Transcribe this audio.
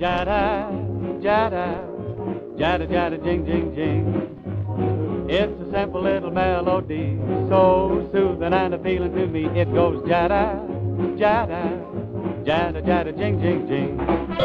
Jada, jada, jada, jada, jing, jing, jing. It's a simple little melody, so soothing and appealing to me. It goes jada, jada, jada, jada, jing, jing, jing.